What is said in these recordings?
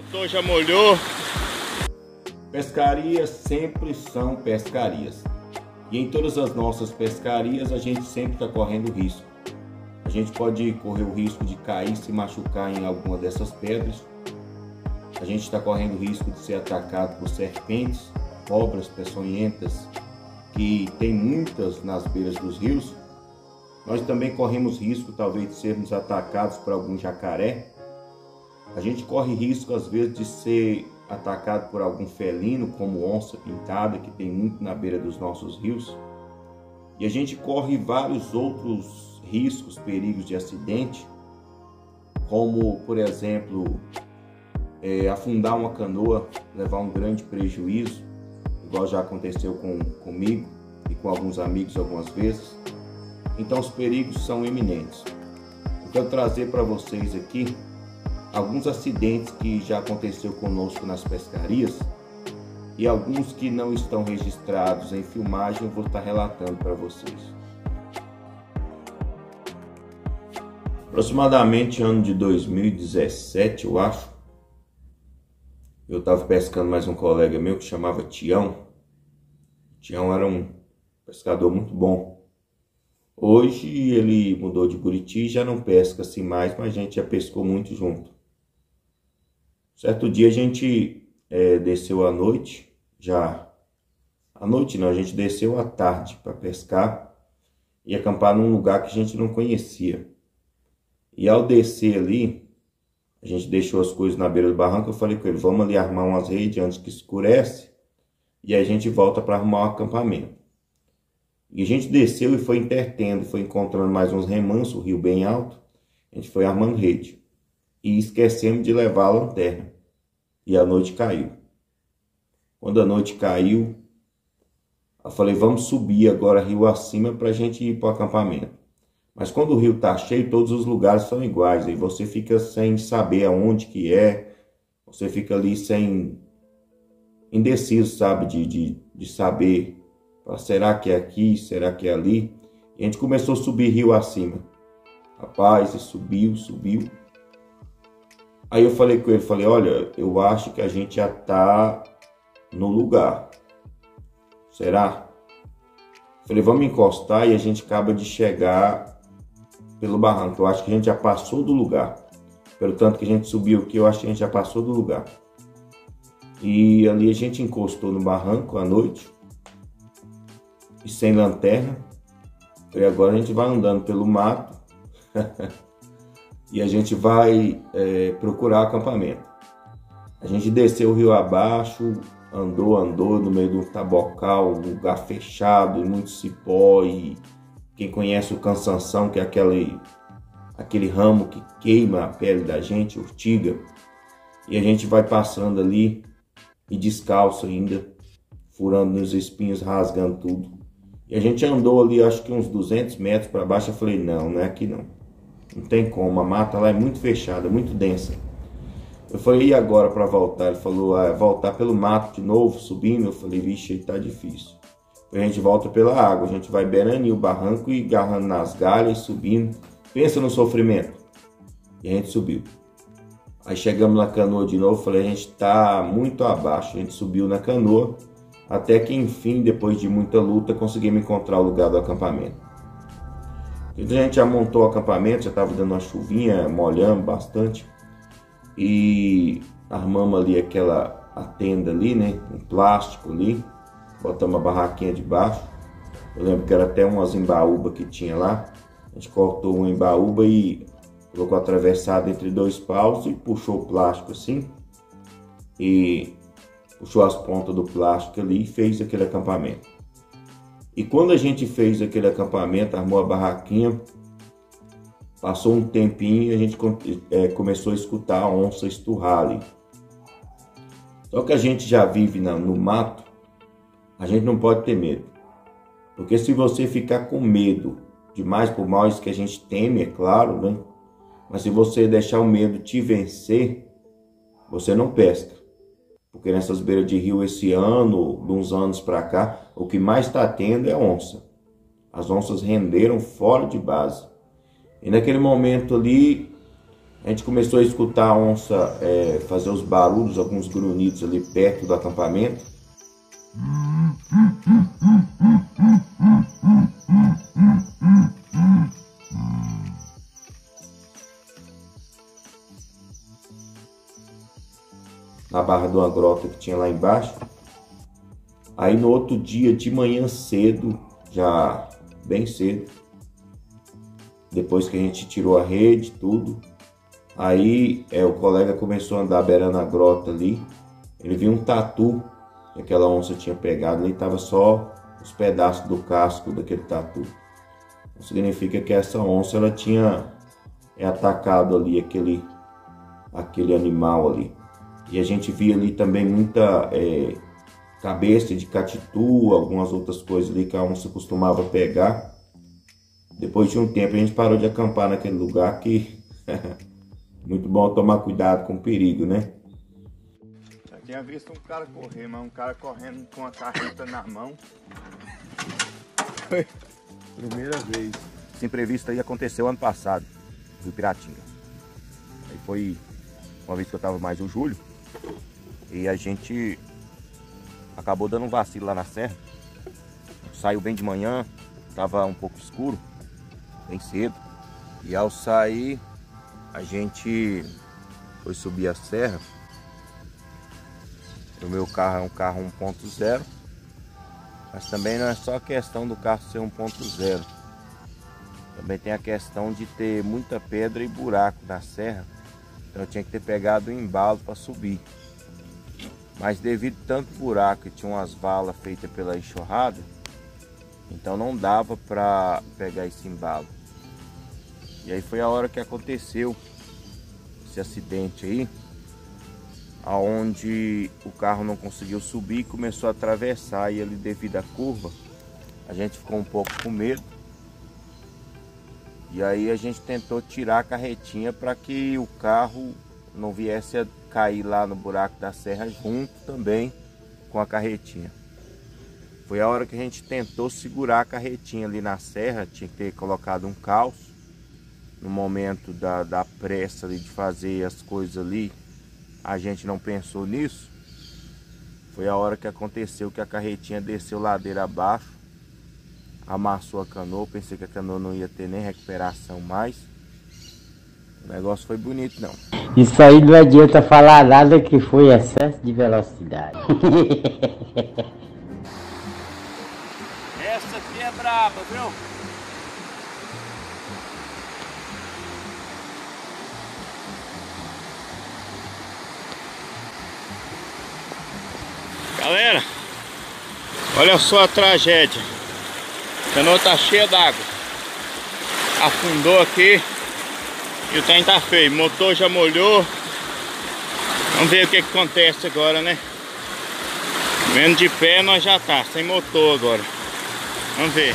motor já molhou. Pescarias sempre são pescarias. E em todas as nossas pescarias a gente sempre está correndo risco. A gente pode correr o risco de cair, se machucar em alguma dessas pedras. A gente está correndo o risco de ser atacado por serpentes, cobras peçonhentas, que tem muitas nas beiras dos rios. Nós também corremos risco talvez de sermos atacados por algum jacaré. A gente corre risco às vezes de ser atacado por algum felino, como onça pintada, que tem muito na beira dos nossos rios. E a gente corre vários outros riscos, perigos de acidente, como, por exemplo, afundar uma canoa, levar um grande prejuízo, igual já aconteceu comigo e com alguns amigos algumas vezes. Então os perigos são iminentes. Eu quero trazer para vocês aqui alguns acidentes que já aconteceu conosco nas pescarias e alguns que não estão registrados em filmagem eu vou estar relatando para vocês. Aproximadamente ano de 2017, eu acho, eu estava pescando mais um colega meu que chamava Tião. Tião era um pescador muito bom. Hoje ele mudou de Buriti e já não pesca assim mais, mas a gente já pescou muito junto. Certo dia a gente desceu à noite, a gente desceu à tarde para pescar e acampar num lugar que a gente não conhecia. E ao descer ali, a gente deixou as coisas na beira do barranco, eu falei com ele, vamos ali armar umas redes antes que escurece e aí a gente volta para arrumar o acampamento. E a gente desceu e foi intertendo, foi encontrando mais uns remansos, o rio bem alto, a gente foi armando rede. E esquecemos de levar a lanterna. E a noite caiu. Quando a noite caiu, eu falei, vamos subir agora rio acima para a gente ir para o acampamento. Mas quando o rio está cheio, todos os lugares são iguais. Aí você fica sem saber aonde que é. Você fica ali indeciso, sabe? De saber, será que é aqui, será que é ali? E a gente começou a subir rio acima. Rapaz, e subiu. Aí eu falei com ele, olha, eu acho que a gente já tá no lugar. Será? Falei, vamos encostar e a gente acaba de chegar pelo barranco. Eu acho que a gente já passou do lugar. Pelo tanto que a gente subiu aqui, eu acho que a gente já passou do lugar. E ali a gente encostou no barranco à noite. E sem lanterna. E agora a gente vai andando pelo mato. E a gente vai procurar acampamento. A gente desceu o rio abaixo, andou no meio de um tabocal, um lugar fechado, muito cipó. E quem conhece o cansanção, que é aquele ramo que queima a pele da gente, urtiga. E a gente vai passando ali, e descalço ainda, furando nos espinhos, rasgando tudo. E a gente andou ali, acho que uns 200 metros para baixo. Eu falei, não é aqui não. Não tem como, a mata lá é muito fechada, muito densa. Eu falei, e agora para voltar? Ele falou, voltar pelo mato de novo, subindo. Eu falei, vixe, aí tá difícil. A gente volta pela água, a gente vai beirando o barranco e agarrando nas galhas, subindo. Pensa no sofrimento. E a gente subiu. Aí chegamos na canoa de novo, falei, a gente tá muito abaixo. A gente subiu na canoa, até que enfim, depois de muita luta, conseguimos encontrar o lugar do acampamento. A gente já montou o acampamento, já estava dando uma chuvinha, molhamos bastante. E armamos ali a tenda ali, né? Um plástico ali. Botamos a barraquinha debaixo. Eu lembro que era até umas embaúbas que tinha lá. A gente cortou uma embaúba e colocou atravessado entre dois paus e puxou o plástico assim. E puxou as pontas do plástico ali e fez aquele acampamento. E quando a gente fez aquele acampamento, armou a barraquinha, passou um tempinho e a gente começou a escutar a onça esturrar ali. Só que a gente já vive no mato, a gente não pode ter medo. Porque se você ficar com medo demais, por mais que a gente teme, é claro, né? Mas se você deixar o medo te vencer, você não pesca. Porque nessas beiras de rio esse ano, de uns anos para cá, o que mais está tendo é onça. As onças renderam fora de base. E naquele momento ali, A gente começou a escutar a onça fazer os barulhos, alguns grunhidos ali perto do acampamento. Na barra de uma grota que tinha lá embaixo. Aí no outro dia, de manhã cedo, já bem cedo, depois que a gente tirou a rede, tudo, aí o colega começou a andar beirando a grota ali. Ele viu um tatu que aquela onça tinha pegado ali, estava só os pedaços do casco daquele tatu. Então, significa que essa onça ela tinha atacado ali aquele animal ali. E a gente via ali também muita cabeça de catitu, algumas outras coisas ali que a onça costumava pegar. Depois de um tempo a gente parou de acampar naquele lugar, que muito bom tomar cuidado com o perigo, né? Já tinha visto um cara correr, mas um cara correndo com a carreta na mão. Foi a primeira vez. Esse imprevisto aí aconteceu ano passado, no Rio Piratinga. Aí foi uma vez que eu tava mais o Júlio e a gente acabou dando um vacilo lá na serra. Saiu bem de manhã, tava um pouco escuro, bem cedo. E ao sair, a gente foi subir a serra. O meu carro é um carro 1.0, mas também não é só a questão do carro ser 1.0. Também tem a questão de ter muita pedra e buraco na serra. Então eu tinha que ter pegado um embalo para subir. Mas devido a tanto buraco e tinha umas valas feitas pela enxurrada, então não dava para pegar esse embalo. E aí foi a hora que aconteceu esse acidente aí, aonde o carro não conseguiu subir e começou a atravessar, e ali devido à curva a gente ficou um pouco com medo. E aí a gente tentou tirar a carretinha para que o carro não viesse a cair lá no buraco da serra junto também com a carretinha. Foi a hora que a gente tentou segurar a carretinha ali na serra. Tinha que ter colocado um calço. No momento da pressa ali de fazer as coisas ali, a gente não pensou nisso. Foi a hora que aconteceu que a carretinha desceu ladeira abaixo, amassou a canoa. Pensei que a canoa não ia ter nem recuperação mais. O negócio foi bonito, não. Isso aí não adianta falar nada, que foi excesso de velocidade. Essa aqui é braba, viu? Galera, olha só a tragédia. A canoa tá cheia d'água. Afundou aqui e o trem tá feio. O motor já molhou. Vamos ver o que acontece agora, né? Vendo de pé nós já tá sem motor agora. Vamos ver.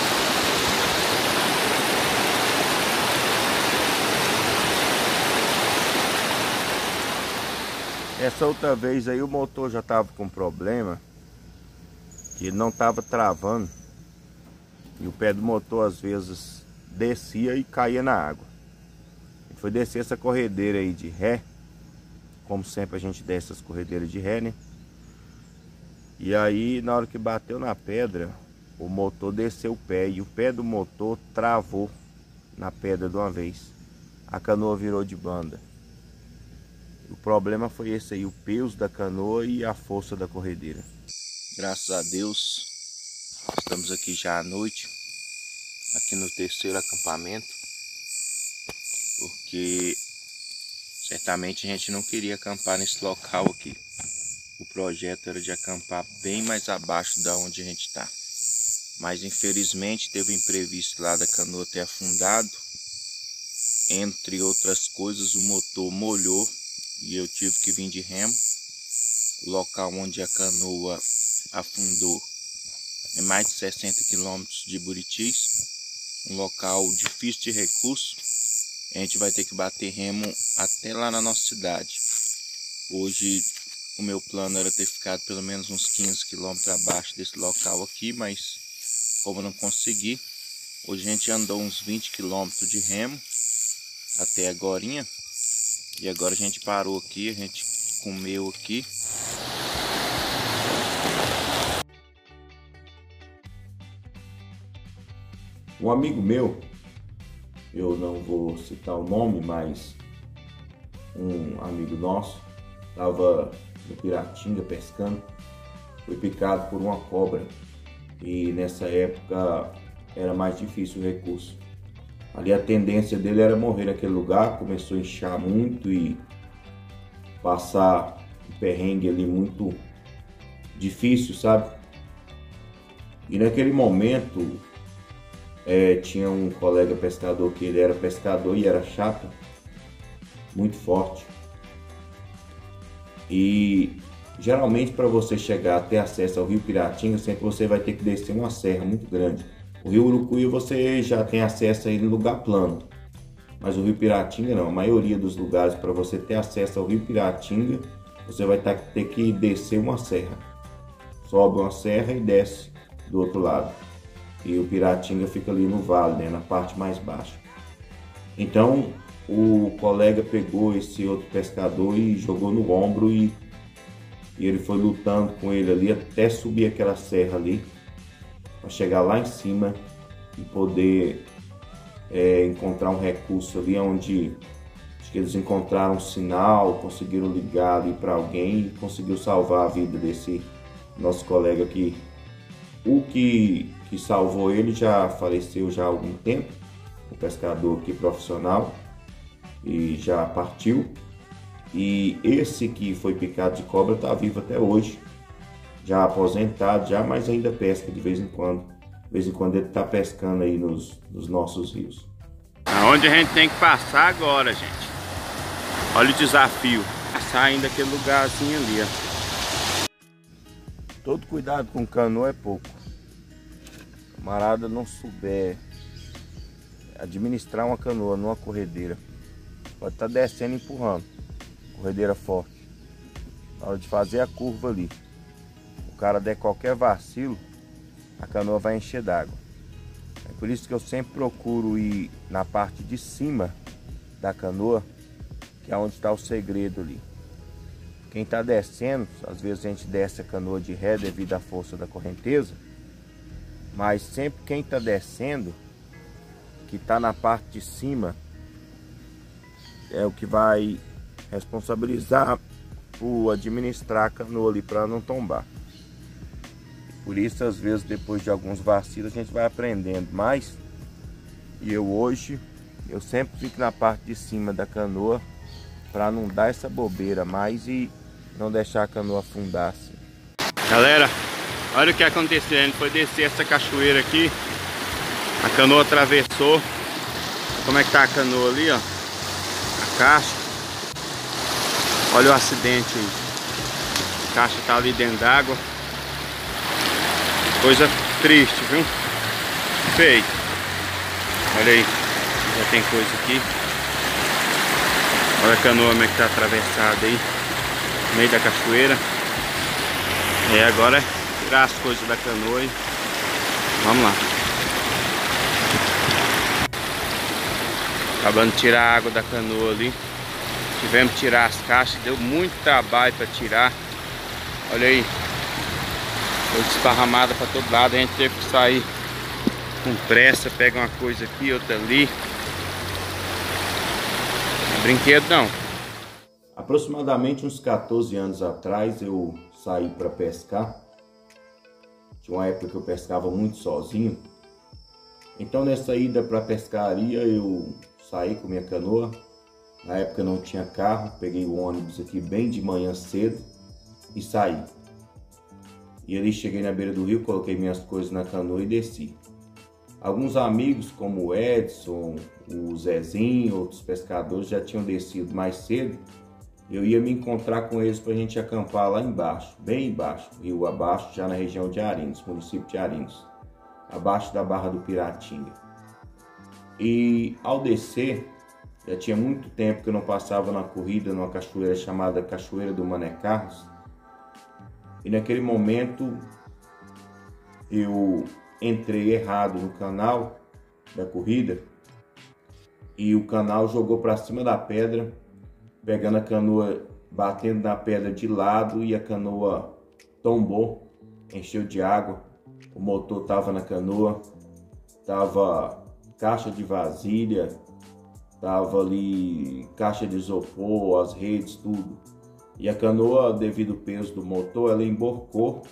Essa outra vez aí o motor já tava com problema, que ele não tava travando, e o pé do motor às vezes descia e caía na água. E foi descer essa corredeira aí de ré, como sempre a gente desce essas corredeiras de ré, né? E aí na hora que bateu na pedra, o motor desceu o pé e o pé do motor travou na pedra de uma vez. A canoa virou de banda. O problema foi esse aí, o peso da canoa e a força da corredeira. Graças a Deus, estamos aqui já à noite, aqui no terceiro acampamento, porque certamente a gente não queria acampar nesse local aqui. O projeto era de acampar bem mais abaixo da onde a gente está. Mas infelizmente teve um imprevisto lá da canoa ter afundado. Entre outras coisas, o motor molhou e eu tive que vir de remo. O local onde a canoa afundou é mais de 60 quilômetros de Buritis, um local difícil de recurso. A gente vai ter que bater remo até lá na nossa cidade. Hoje o meu plano era ter ficado pelo menos uns 15 quilômetros abaixo desse local aqui, mas como eu não consegui, hoje a gente andou uns 20 quilômetros de remo até agorinha. E agora a gente parou aqui, a gente comeu aqui. Um amigo meu, eu não vou citar o nome, mas um amigo nosso estava no Piratinga pescando, foi picado por uma cobra e nessa época era mais difícil o recurso. Ali a tendência dele era morrer naquele lugar, começou a inchar muito e passar um perrengue ali muito difícil, sabe? E naquele momento tinha um colega pescador que ele era pescador e era chato, muito forte. E geralmente para você chegar até acesso ao Rio Piratinga, sempre você vai ter que descer uma serra muito grande. O Rio Urucuí você já tem acesso aí no lugar plano, mas o Rio Piratinga não. A maioria dos lugares para você ter acesso ao Rio Piratinga, você vai ter que descer uma serra. Sobe uma serra e desce do outro lado. E o Piratinga fica ali no vale, né, na parte mais baixa. Então o colega pegou esse outro pescador e jogou no ombro e ele foi lutando com ele ali até subir aquela serra ali, para chegar lá em cima e poder encontrar um recurso ali onde acho que eles encontraram um sinal, conseguiram ligar ali para alguém e conseguiu salvar a vida desse nosso colega aqui. O que salvou ele já faleceu já há algum tempo, o pescador aqui profissional, e já partiu. E esse que foi picado de cobra está vivo até hoje, já aposentado, já, mas ainda pesca de vez em quando. De vez em quando ele está pescando aí nos nossos rios. Aonde a gente tem que passar agora, gente. Olha o desafio. Passar ainda aquele lugarzinho ali, ó. Todo cuidado com canoa é pouco. Camarada não souber administrar uma canoa numa corredeira, pode estar descendo e empurrando, corredeira forte. Na hora de fazer a curva ali, o cara der qualquer vacilo, a canoa vai encher d'água. É por isso que eu sempre procuro ir na parte de cima da canoa, que é onde está o segredo ali. Quem está descendo, às vezes a gente desce a canoa de ré devido à força da correnteza, mas sempre quem está descendo, que está na parte de cima, é o que vai responsabilizar por administrar a canoa ali para não tombar. Por isso, às vezes, depois de alguns vacilos, a gente vai aprendendo mais. E eu sempre fico na parte de cima da canoa para não dar essa bobeira mais e não deixar a canoa afundar assim. Galera, olha o que aconteceu. A gente foi descer essa cachoeira aqui, a canoa atravessou. Como é que tá a canoa ali, ó? A caixa. Olha o acidente aí. A caixa tá ali dentro d'água. Coisa triste, viu? Feio. Olha aí, já tem coisa aqui. Olha a canoa como é que tá atravessada aí, no meio da cachoeira. E agora é tirar as coisas da canoa e vamos lá. Acabando de tirar a água da canoa ali. Tivemos que tirar as caixas, deu muito trabalho para tirar. Olha aí. Foi desparramada para todo lado, a gente teve que sair com pressa, pega uma coisa aqui, outra ali. Não é brinquedo não. Aproximadamente uns 14 anos atrás eu saí para pescar. Tinha uma época que eu pescava muito sozinho. Então nessa ida para a pescaria eu saí com minha canoa. Na época não tinha carro, peguei o ônibus aqui bem de manhã cedo e saí. E ali cheguei na beira do rio, coloquei minhas coisas na canoa e desci. Alguns amigos como o Edson, o Zezinho, outros pescadores já tinham descido mais cedo. Eu ia me encontrar com eles para a gente acampar lá embaixo, bem embaixo, rio abaixo, já na região de Arinos, município de Arinos, abaixo da Barra do Piratinga. E ao descer, já tinha muito tempo que eu não passava na corrida numa cachoeira chamada Cachoeira do Mané Carlos. E naquele momento eu entrei errado no canal da corrida e o canal jogou para cima da pedra pegando a canoa, batendo na pedra de lado e a canoa tombou, encheu de água. O motor estava na canoa, tava caixa de vasilha, tava ali caixa de isopor, as redes, tudo. E a canoa, devido ao peso do motor, ela emborcou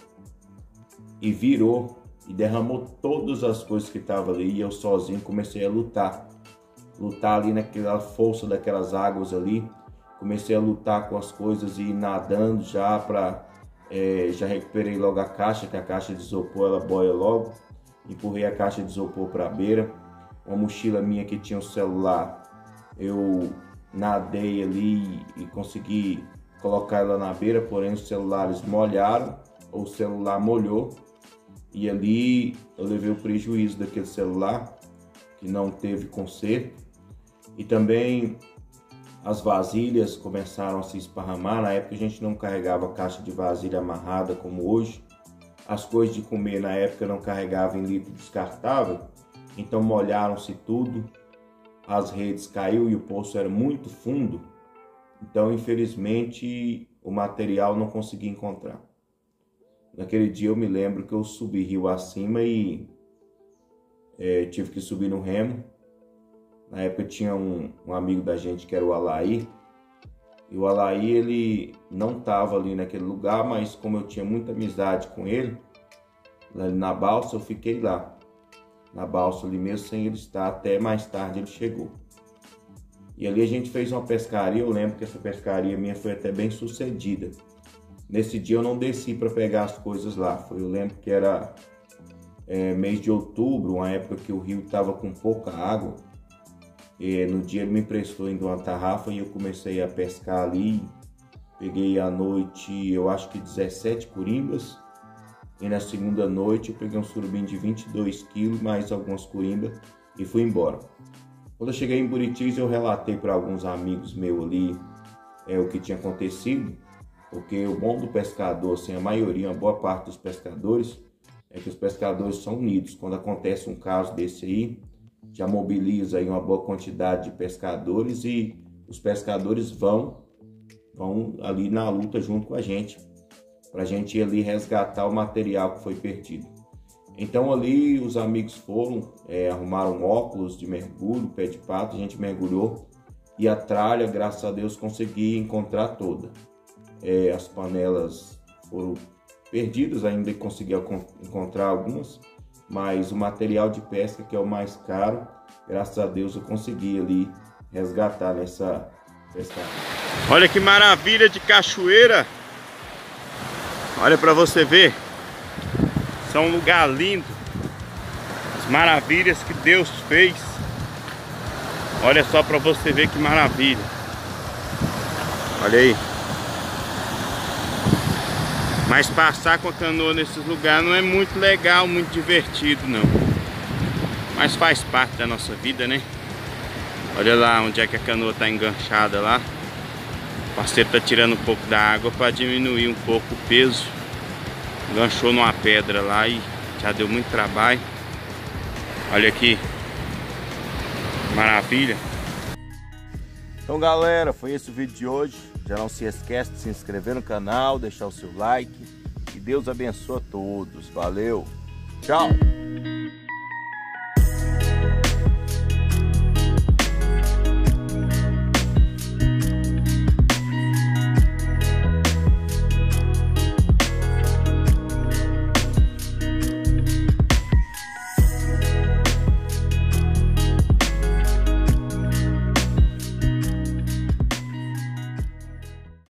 e virou e derramou todas as coisas que estavam ali. E eu sozinho comecei a lutar ali naquela força daquelas águas ali. Comecei a lutar com as coisas e ir nadando já para... já recuperei logo a caixa, que a caixa de isopor ela boia logo. Empurrei a caixa de isopor para a beira. Uma mochila minha que tinha um celular, eu nadei ali e consegui colocar ela na beira, porém os celulares molharam, ou o celular molhou, e ali eu levei o prejuízo daquele celular, que não teve conserto. E também as vasilhas começaram a se esparramar. Na época a gente não carregava caixa de vasilha amarrada como hoje. As coisas de comer na época não carregava em litro descartável, então molharam-se tudo. As redes caiu e o poço era muito fundo, então infelizmente o material não consegui encontrar. Naquele dia eu me lembro que eu subi rio acima e tive que subir no remo. Na época tinha um amigo da gente que era o Alaí, e o Alaí ele não estava ali naquele lugar, mas como eu tinha muita amizade com ele, na balsa eu fiquei lá. Na balsa ali mesmo, sem ele estar, até mais tarde ele chegou. E ali a gente fez uma pescaria. Eu lembro que essa pescaria minha foi até bem sucedida. Nesse dia eu não desci para pegar as coisas lá. Eu lembro que era mês de outubro, uma época que o rio estava com pouca água. E no dia ele me emprestou ainda uma tarrafa e eu comecei a pescar ali. Peguei à noite, eu acho que 17 curimbas. E na segunda noite eu peguei um surubim de 22 quilos, mais algumas curimbas, e fui embora. Quando eu cheguei em Buritis, eu relatei para alguns amigos meus ali o que tinha acontecido, porque o bom do pescador, assim, a maioria, uma boa parte dos pescadores, é que os pescadores são unidos. Quando acontece um caso desse aí, já mobiliza aí uma boa quantidade de pescadores e os pescadores vão ali na luta junto com a gente, para a gente ir ali resgatar o material que foi perdido. Então ali os amigos foram, arrumaram óculos de mergulho, pé de pato, a gente mergulhou e a tralha, graças a Deus, consegui encontrar toda. As panelas foram perdidas, ainda consegui encontrar algumas, mas o material de pesca, que é o mais caro, graças a Deus eu consegui ali resgatar nessa pescaria. Olha que maravilha de cachoeira! Olha para você ver, são um lugar lindo, as maravilhas que Deus fez. Olha só para você ver que maravilha. Olha aí. Mas passar com a canoa nesses lugares não é muito legal, muito divertido não. Mas faz parte da nossa vida, né? Olha lá onde é que a canoa está enganchada lá. O parceiro está tirando um pouco da água para diminuir um pouco o peso. Enganchou numa pedra lá e já deu muito trabalho. Olha aqui, maravilha. Então galera, foi esse o vídeo de hoje. Já não se esquece de se inscrever no canal, deixar o seu like. Que Deus abençoe a todos. Valeu, tchau!